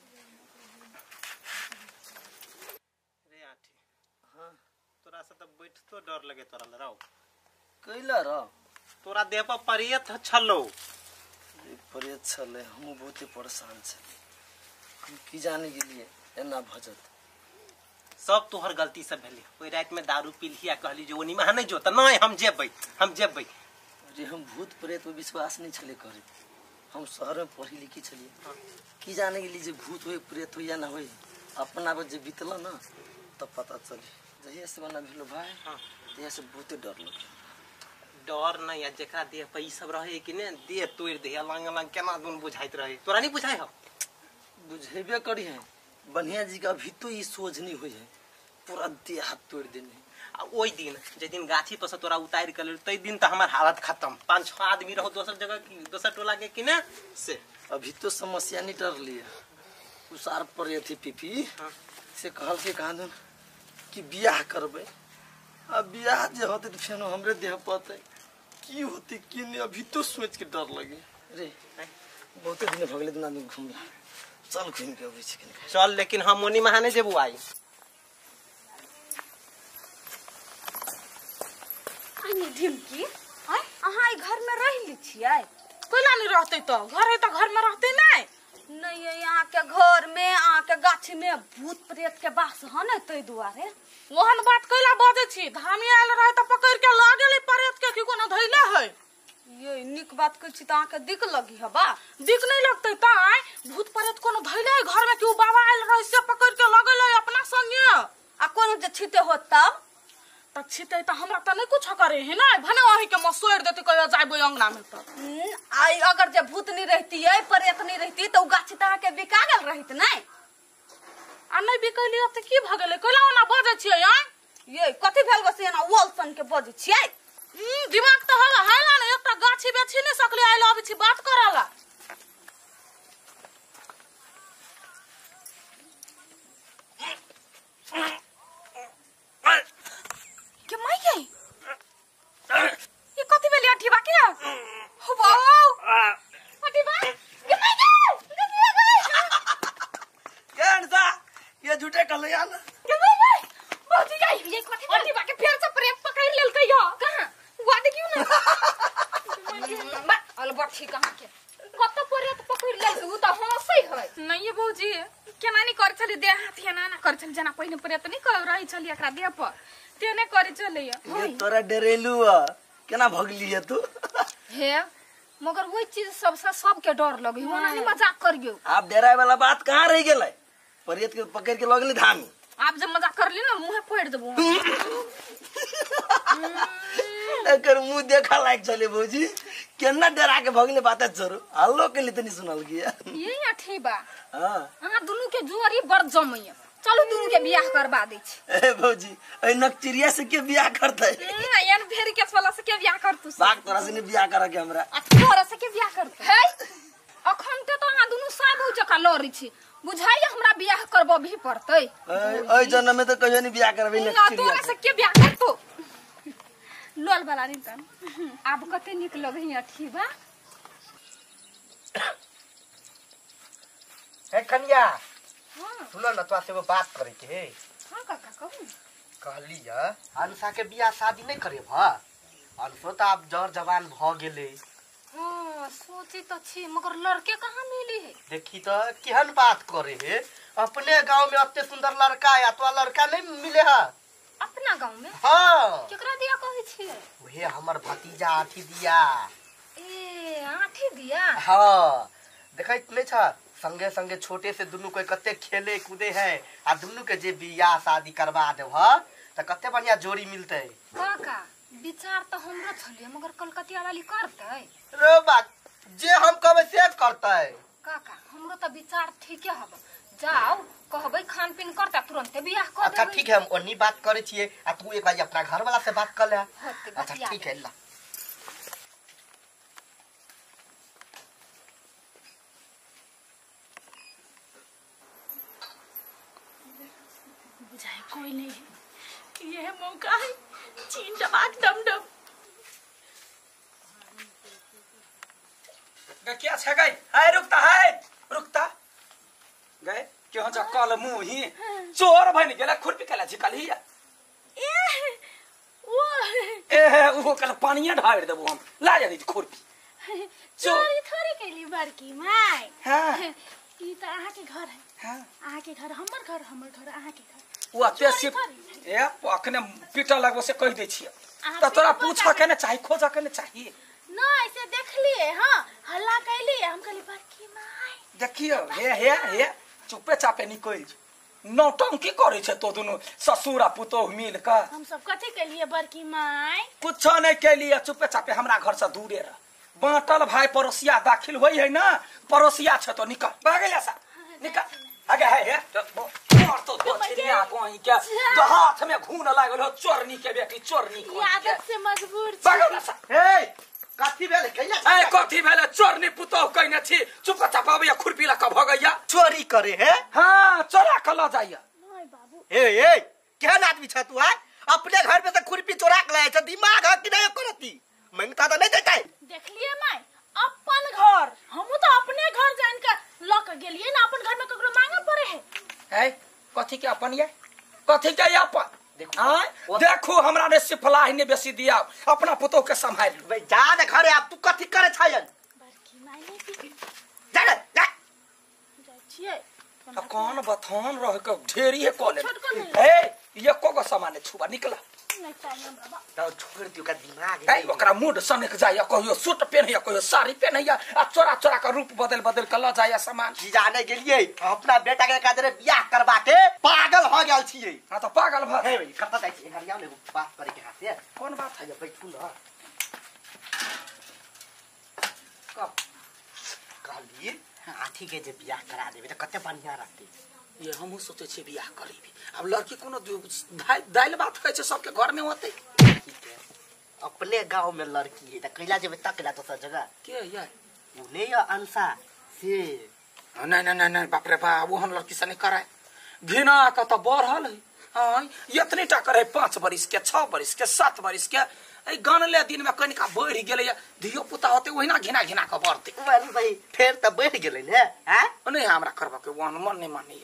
रे आठी हां तोरा से त बैठतो डर लगे तोरा लराव कैला र तोरा देह पर परियत छलो परेत छले हम बहुत परेशान छे हम की जाने के लिए एना भजत सब तोहर गलती से भेले ओई रात में दारू पीलिया कहली जो ओनी में नहीं जो त नहीं हम जेबै अरे हम भूत प्रेत पे विश्वास नहीं छले करे हम शहर में पढ़ी लिखी छलिए की जाने के लिए जे भूत होए प्रेत हो या ना होए अपना पर जे बीतल ना तब पता चली जहिया से बना भेलो भाई हाँ। तहिया से बहुते डर लगे। डर नहीं है जेकरा देह पे ई सब रहे कि ने देह तोड़ दे लंग लंग केना दुन बुझाइत रहे तोरा नहीं बुझाई हो बुझेबे करी है बढ़िया जी का भी तो ये सोच नहीं हुई है पूरा देह हाथ तोड़ देने। आ ओई दिन जे दिन गाछी पर से तोरा उतार के ले तई दिन तो हमार हालत खत्म 5-6 आदमी रहो दोसर जगह की दोसर टोला के कि ने से अभी तो समस्या नहीं टल लिया उसार पर ये थी पीपी से कहल के कहां कि बियाह करबे अब बियाह जे होते तो फेनो हमरे देह पते की होती कि नहीं अभी तो सोच के डर लगे रे बहुते दिन भगले दिन आदमी घूम चल घूम के अबै छी चल लेकिन हम मोनी महाने जेबू आई आनी ढिमकी हां अहाँ घर में रह ली छियै कोइला नहीं रहते तो घर है तो घर में रहते नहीं नहीं है यहाँ के घर में यहाँ के गाछी में भूत प्रेत के बास है न तै दुआरे ओहन बात कैला बाजे छी धामी आयल रहे त पकड़ के ला गेलै प्रेत के की कोनो धैले है ये निक बात कहै छी त अहाँ के दिक लगी है बा दिक नहीं लगते ताई भूत प्रेत कोनो धैले है घर में क्यों बाबा आयल रहे से पकड़ के ल गेलै अपना संगे आ कोनो जे छिते होत तब त छिते त हमरा त नहीं कुछ करे है ना भने वही के मसोड़ देते कहियो जाइबो अंगना में त आई अगर जे भूत नहीं रहती है प्रेत नहीं रहती तो गाछी त अहाँ के बिका गेल रहित नहीं आ नहीं बिकैली अब त की भ गेलै कैला ओना बजे छियै ये कथि भेल बसे ना वोलसन के बजे छियै दिमाग त हला हैला ने एकटा गाछी बेची नहीं सकले आइल अबै छी बात कराला के माई गई ये कथि भेली अठी बाकी हो बाऊ अठी बा के माई गई केन सा ये झूठे कहले यार के माई गई बहुत गई ये कथि अठी बाकी फेर से प्रेम पकड़ लेल कहियो कहां वाद क्यों ना बा अलबठी कहां के कत प्रेत पकड़ लेल उ त हंसै है नहीं ये भौजी केना नहीं कर चली दे हाथ या ना कर चली जना पहिने प्रेत नहीं कर रही चली एकरा देह पर तेने करे चले ये तोरा डरेलू केना भगली है तू हे मगर वही चीज सबसे सबके डर लगे होना नहीं मजाक करियो आप डराए वाला बात कहां रह गेलै प्रेत के पकड़ के लगली धामी आप जब मजाक कर ली ना मुंह फोड़ देबो एकर मुंह देखा लायक चले भौजी केना डरा के भगले बात जरो हल्लो के लिए तनी सुनल गया ये अठी बा हां हां दुनु के जोरी बड़ जमैया चलो दुनु के बियाह करबा दै छी ए भौजी ए नकचिरिया से के बियाह करतै यान फेर के वाला से के बियाह करतु बाग तोरा से बियाह करा के हमरा तोरा से के बियाह करतु है अखन ते तो हां दुनु साबु जका लड़ी छी बुझाई हमरा बियाह करबो भी पड़तै ए जन्म में तो कहियो नहीं बियाह करबे नकचिरिया तोरा से के बियाह करतु लोल वाला नहीं तन अब कते निक लगई अठी बा ए कन्या सुनो न तोरा से वो बात करे के हां काका कहू कहली अनुषा के बियाह शादी नहीं करे भा अनुषा तो आप जर जवान भ गेले हां सोची तो छी मगर लड़के कहां मिली है देखी तो केहन बात करे है अपने गांव में इतने सुंदर लड़का है तो लड़का नहीं मिले है अपना गांव में हां केकरा दिया कहै छी वही हमर भतीजा आठी दिया ए आठी दिया हां देखै नहीं छ संगे संगे छोटे से दुनु कोई कते खेले कूदे है आ दुनु के जे बियाह शादी करवा देव त कते बढ़िया जोड़ी मिलते काका विचार तो हमरो छलिए मगर कलकतिया वाली करतै रे बा जे हम कहबे से करतै काका हमरो तो विचार ठीके हबो जाओ कहबै खान पीन करता तुरंत बियाह कर अच्छा ठीक है हम ओनी बात करे छिए आ तू एक बार अपना घर वाला से बात कर ले अच्छा ठीक है ला बुझाए कोई नहीं ये मौका है चीन जमात डम डम क्या छ गई हाय रुकता गए क्यों चक्कल मुंह ही चोर भन गेला खुरपी केला झिकली वो कल पानिया ढार देबो हम ला जा दी खुरपी चोरी थोड़ी केली बड़की माय हां ई त आहा के घर है हां आहा के घर हमर घर आहा के घर वो अते से ए अखने पीटा लगबो से कह दे छिए त तोरा पूछ के न चाहि खोज के न चाहिए ना ऐसे देख लिए हां हल्ला कैली हम कहली बड़की माय देखियो हे चुपे चापे निकल नौटंकी करे छे तो दोनों ससुर आ पुतोह मिल कर। हम सब कथी के लिए बड़की माई? कुछ नहीं के लिए, चुपे चापे हमरा घर से दूरे रह। बांटल भाई पड़ोसिया दाखिल होई है ना, पड़ोसिया छ तो निकल भागे जा सा निकल आगे है मार तो बछड़िया कोई के जो हाथ में घून लागल हो, चोरनी के बेटी चोरनी को आदत से मजबूर छी। भागे जा सा। ए कथी भेले कहिया? ए कथी भेले? चोरनी पुतोह कहने छी, चुप चाप आबे खुरपी ला के भगैया। चोरी करे है? हां चोरा के ल जाइया। नहीं बाबू। ए केहन आदमी छ तू? है अपने घर में से खुरपी चोरा के लाए छ, दिमाग है कि नहीं करती? मंगता तो नहीं देता है। देख लिए माई अपन घर, हम तो अपने घर जान के ल के गेलिए ना, अपन घर में ककरो मांगे पड़े है। ए कथी के अपन ये? कथी के अपन? देखो हमरा ने सिफलाही ने बेसी दिया, अपना पुतोह के संभाल लो। भाई जा दे घरे, आप तू कथी करे छायन? बड़की माई ने की जा जा जाय छिए अब कौन बथान रह के ढेरी है कॉलेज। छोटको नहीं ए ये कोगो सामान छुबा निकला नहीं चाहिए बाबा। तो छोड़ दियो का दिमाग ए ओकरा मूड सनक जाय, कहियो सूट पहनैया, कहियो साड़ी पहनैया, आ चोरा चोरा का रूप बदल बदल के ल जाय सामान। की जाने के लिए अपना बेटा के काजरे बियाह करवा के पागल हो गेल छिए। हां तो पागल भ हे भाई कत जाय छी घरिया में बात करे के हाथ से। कौन बात है? बैठू न कब कहली आठी के जे बियाह करा देबे त कते बढ़िया रहते। ये हमहु सोचे छी बियाह करीबी। अब लड़की कोनो दाइल बात कहै छै सबके घर में होते। अपने गांव में लड़की है त कैला जेबे तकला तो सब जगह के ये उने या अंसा से नहीं बाप रे बाप, वो हम लड़की से नहीं कराए। घिना का तो बढ़ल है। हां इतने टा करे 5 बरिस के 6 बरिस के 7 बरिस के ए गनले दिन में कनिका बढ़ गेले, धियो पुता होते ओहिना घिना घिना के बढ़ते। भाई फेर त बढ़ गेलै ने। हैं नहीं हमरा करबा के वन मन नहीं मानी।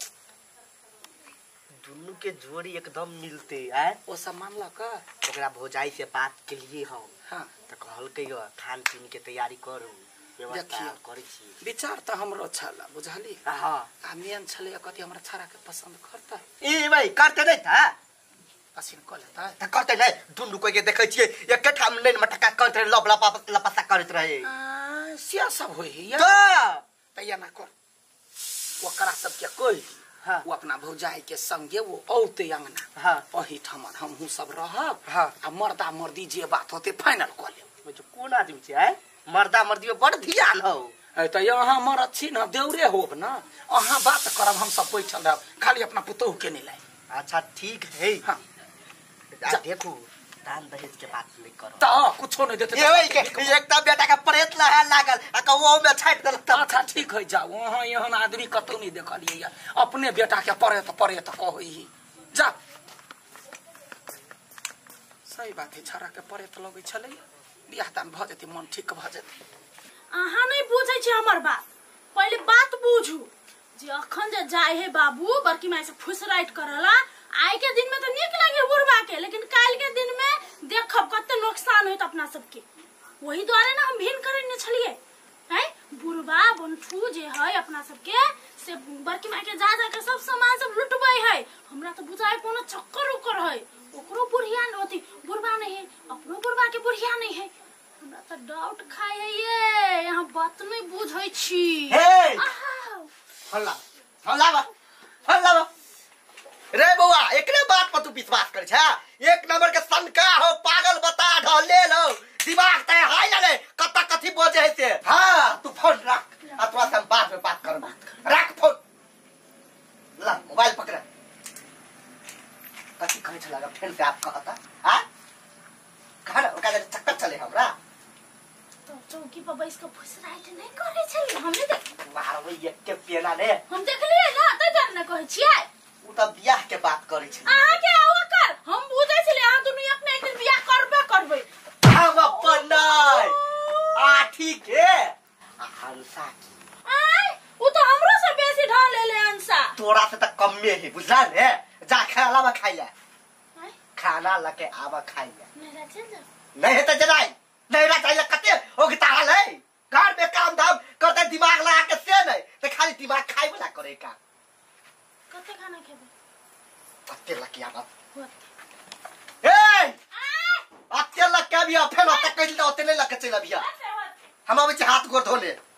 दुनु के जोड़ी एकदम मिलते है। ओ सब मानला का ओकरा भौजाई से बात के लिए हम हां त कहलकै खान पीन के तैयारी करू, व्यवस्था करै छी। विचार त हमरो छला बुझाली। हां आ मेन छले कथि हमरा छारा के पसंद करता। ए भाई करते नहीं था असिन क लेता त करते नहीं। दुनु कोई के देखै छियै एके ठाम नहीं मटका करते लपला लपसा करत रहे। सिया सब होई है तो तैया ना कर ओकरा सब के कोई। हां वो अपना भौजाई के संगे वो औते अंगना। हां वही ठमन हमहु सब रहब। हां आ मर्दा मर्दी जे बात होते फाइनल क ले। जो कोन आदमी छै मर्दा मर्दी में बड़ ध्यान हो। ए त यहाँ मरद छी न देउरे होब न, अहाँ बात करब हम सब बैठल रहब, खाली अपना पुतोह के नहीं लाई। अच्छा ठीक है। हां देखो दान दहेज के बात नहीं करो त कुछो नहीं देते। ये भाई के एकटा बेटा का प्रेत लहा लागल आ कहो में छाट देल तब। अच्छा ठीक है जाओ, वहां यहाँ आदमी कतौ नहीं देखलिए या अपने बेटा के परेत कहई जा। सही बात है, छारा के परेत लगे छले, बियाह दान भ जेते, मन ठीक भ जेते। अहाँ नहीं बुझै छी हमर बात, पहले बात बुझू जे अखन जे जाय है बाबू बड़की माई से फुसराइट करला। आई के दिन में तो निक लगे बुढ़वा के, लेकिन काल के दिन में देखब कते नुकसान होत अपना सबके। वही द्वारे ना हम भिन करे न छलिए हैं। बुढ़वा बंठू जे है अपना सबके से बड़की माई के जा के सब सामान सब लुटबै है। हमरा तो बुझाय कोनो चक्कर उकर है, ओकरो बुढ़िया न होती, बुढ़वा नहीं है, अपनो बुढ़वा के बुढ़िया नहीं है। हमरा तो डाउट खाय है ये, यहाँ बात नहीं बुझै छी। हे हल्ला हल्ला हल्ला रे बउआ एकरे बात पर तू विश्वास करे छ? एक नंबर के सनका हो, पागल बता ढले लो, दिमाग तय हाय ले कत कथी बोझे है से। हां तू फोन रख, अथवा हम बाद में बात करब। रख फोन, ला मोबाइल पकड़। कथी कहै छ लगा फेर से आप कहता? हां कहां ओका चक्कर चले हमरा तो चौकी पर बैठ के फुसराइट नहीं करे छली। हमने देख मारबै एक के पेना ने हम देखलिए ना, त जान न कहै छियै उ त बियाह के बात करे छ। अहाँ के आवा कर, हम बुझै छली अहाँ दुनु एक न एक दिन बियाह करबे। हम अपन नहीं आठी के हंसा की आय उ तो हमरो से बेसी ढल ले अंसा। तोरा से त कम में है बुझला ने। जा खाना में खाई ले, आय खाना लके आवा खाई ले। मेरा चल जा नहीं है त जनाई नहीं रह चाहिए कते हो के ताल है। घर में काम धाम करते दिमाग लगा के से नहीं तो खाली दिमाग खाई वाला करे का। कते खाना खेबे अते लके आवा होते ए अते लके भी फेर अते कहि तो अते नहीं लके चल अभी। हम अबे हाथ गोड़ धोले।